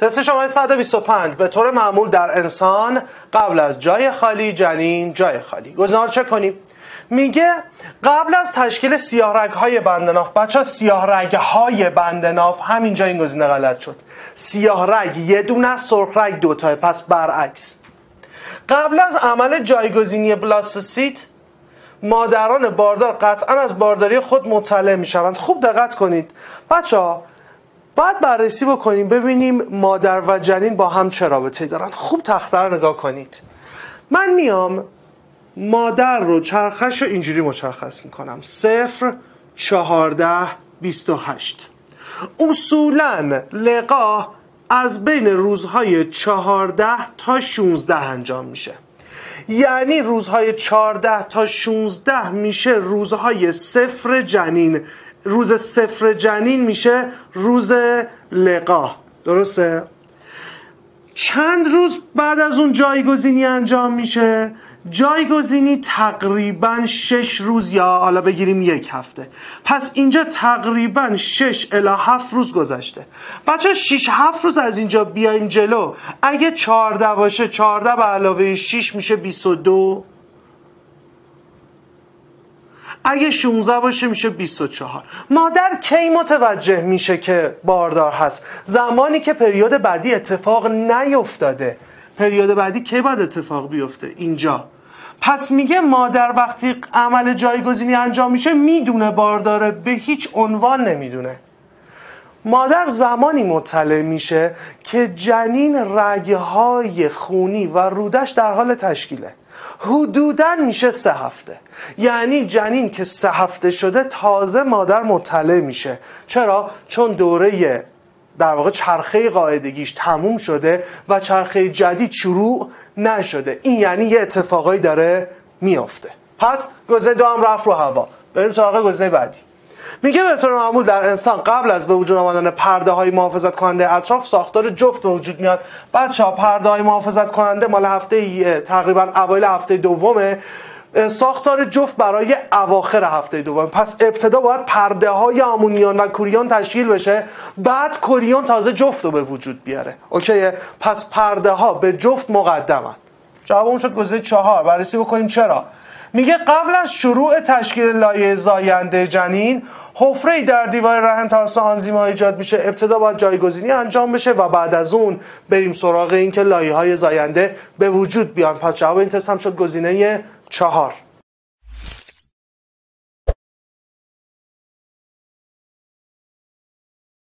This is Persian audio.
تست شماره 125 به طور معمول در انسان قبل از جای خالی جنین جای خالی. گزینه‌ها رو چک کنیم. میگه قبل از تشکیل سیاه رگ‌های بندناف، بچه‌ها سیاه رگ‌های بندناف، همینجا این گزینه غلط شد. سیاه رگ یه دونه، سرخ رگ دو تا، پس برعکس. قبل از عمل جایگزینی بلاستوسیت مادران باردار قطعا از بارداری خود مطلع میشوند. خوب دقت کنید بچه‌ها، باید بررسی بکنیم ببینیم مادر و جنین با هم چه رابطه‌ای دارن. خوب تخته رو نگاه کنید. من میام مادر رو چرخش رو اینجوری مشخص میکنم 0 14 28. اصولاً لقاح از بین روزهای 14 تا 16 انجام میشه، یعنی روزهای 14 تا 16 میشه روزهای صفر جنین. روز صفر جنین میشه روز لقاح، درسته؟ چند روز بعد از اون جایگزینی انجام میشه. جایگزینی تقریبا 6 روز یا حالا بگیریم 1 هفته. پس اینجا تقریبا 6 الی 7 روز گذشته. بچه 6-7 روز از اینجا بیایم جلو، اگه 14 باشه 14 به علاوه 6 میشه 22. اگه 16 باشه میشه 24. مادر کی متوجه میشه که باردار هست؟ زمانی که پریود بعدی اتفاق نیفتاده. پریود بعدی کی باید اتفاق بیفته؟ اینجا. پس میگه مادر وقتی عمل جایگزینی انجام میشه میدونه بارداره، به هیچ عنوان نمیدونه. مادر زمانی مطلع میشه که جنین رگهای خونی و رودش در حال تشکیله. حدوداً میشه 3 هفته. یعنی جنین که 3 هفته شده تازه مادر مطلع میشه. چرا؟ چون دوره در واقع چرخه قاعدگیش تموم شده و چرخه جدید شروع نشده. این یعنی یه اتفاقایی داره میافته. پس گزینه 2 هم رفت رو هوا. بریم سراغ گزینه بعدی. میگه به طور معمول در انسان قبل از به وجود آمدن پرده های محافظت کننده اطراف ساختار جفت به وجود میاد. بچه‌ها پرده های محافظت کننده مال هفته تقریبا اوایل هفته دومه، ساختار جفت برای اواخر هفته دوم. پس ابتدا باید پرده های آمونیون و کوریون تشکیل بشه، بعد کوریون تازه جفت رو به وجود بیاره. اوکیه؟ پس پرده ها به جفت مقدمن. جوابمون شد گزینه 4. بررسی بکنیم چرا. میگه قبل از شروع تشکیل لایه زاینده جنین حفره‌ای در دیوار رحم توسط آنزیم‌ها ایجاد میشه. ابتدا باید جایگزینی انجام بشه و بعد از اون بریم سراغ این که لایه‌های زاینده به وجود بیان. پس جواب این تست هم شد گزینه 4.